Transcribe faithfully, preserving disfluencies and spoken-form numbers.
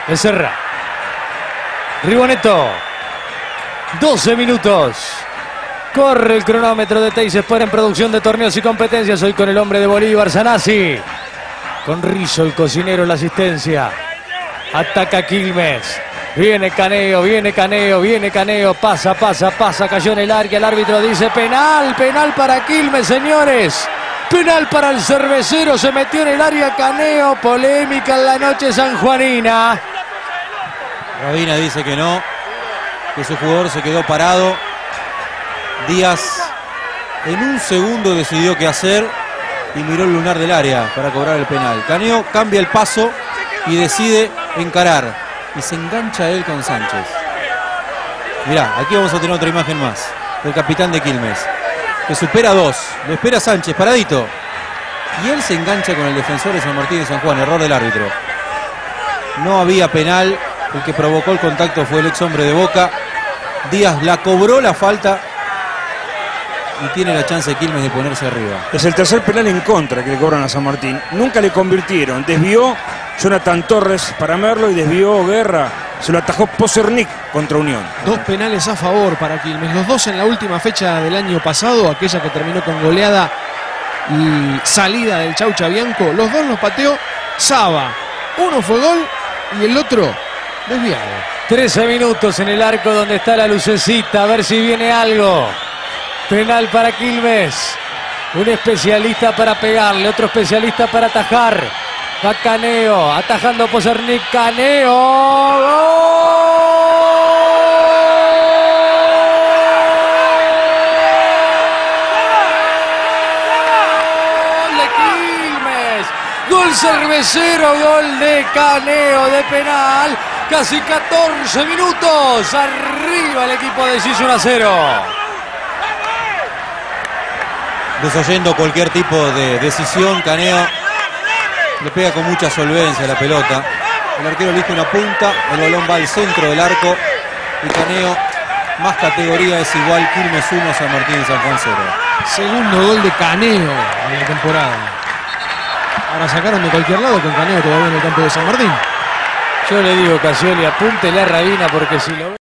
Becerra. Ribonetto. doce minutos. Corre el cronómetro de Teis Sport en producción de torneos y competencias. Hoy con el hombre de Bolívar, Sanasi. Con Rizzo, el cocinero, la asistencia. Ataca Quilmes. Viene Caneo, viene Caneo, viene Caneo. Pasa, pasa, pasa. Cayó en el área. El árbitro dice penal, penal para Quilmes, señores. Penal para el cervecero. Se metió en el área Caneo. Polémica en la noche sanjuanina. Rabina dice que no, que su jugador se quedó parado. Díaz en un segundo decidió qué hacer y miró el lunar del área para cobrar el penal. Caneo cambia el paso y decide encarar. Y se engancha él con Sánchez. Mirá, aquí vamos a tener otra imagen más del capitán de Quilmes, que supera a dos. Lo espera Sánchez, paradito. Y él se engancha con el defensor de San Martín de San Juan. Error del árbitro. No había penal. El que provocó el contacto fue el ex hombre de Boca. Díaz la cobró la falta y tiene la chance de Quilmes de ponerse arriba. Es el tercer penal en contra que le cobran a San Martín. Nunca le convirtieron. Desvió Jonathan Torres para Merlo y desvió Guerra. Se lo atajó Pozernik contra Unión. Dos penales a favor para Quilmes. Los dos en la última fecha del año pasado, aquella que terminó con goleada y salida del Chaucha Bianco. Los dos los pateó Saba. Uno fue gol y el otro desviado. trece minutos en el arco donde está la lucecita. A ver si viene algo. Penal para Quilmes. Un especialista para pegarle, otro especialista para atajar. Va Caneo, atajando Pozernik. Caneo. ¡Gol de Quilmes! Gol cervecero, gol de Caneo de penal. Casi catorce minutos. Arriba el equipo de Cis uno a cero. Desoyendo cualquier tipo de decisión, Caneo le pega con mucha solvencia la pelota. El arquero elige una punta, el balón va al centro del arco y Caneo, más categoría, es igual. Quilmes uno, San Martín y San Juan cero. Segundo gol de Caneo en la temporada. Ahora sacaron de cualquier lado con Caneo todavía en el campo de San Martín. Yo le digo, Casioli, apúntele a Rabina porque si lo ve...